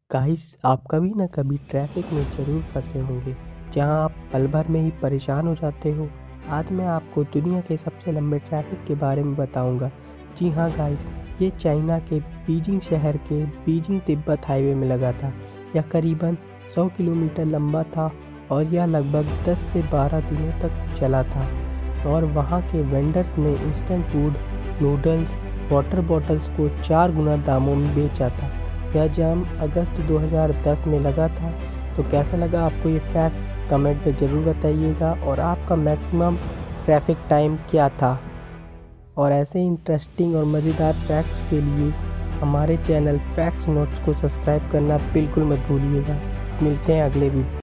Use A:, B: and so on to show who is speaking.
A: Guys, आप कभी ना कभी ट्रैफिक में ज़रूर फंसे होंगे जहां आप पल भर में ही परेशान हो जाते हो। आज मैं आपको दुनिया के सबसे लंबे ट्रैफिक के बारे में बताऊंगा। जी हाँ गाइस, ये चाइना के बीजिंग शहर के बीजिंग तिब्बत हाईवे में लगा था। यह करीबन 100 किलोमीटर लंबा था और यह लगभग 10 से 12 दिनों तक चला था। और वहाँ के वेंडर्स ने instant food, noodles, water bottles को 4 गुना दामों में बेचा था। यह जाम अगस्त 2010 में लगा था। तो कैसा लगा आपको ये फैक्ट्स, कमेंट में ज़रूर बताइएगा। और आपका मैक्सिमम ट्रैफिक टाइम क्या था। और ऐसे इंटरेस्टिंग और मज़ेदार फैक्ट्स के लिए हमारे चैनल फैक्ट्स नोट्स को सब्सक्राइब करना बिल्कुल मत भूलिएगा। मिलते हैं अगले वीडियो।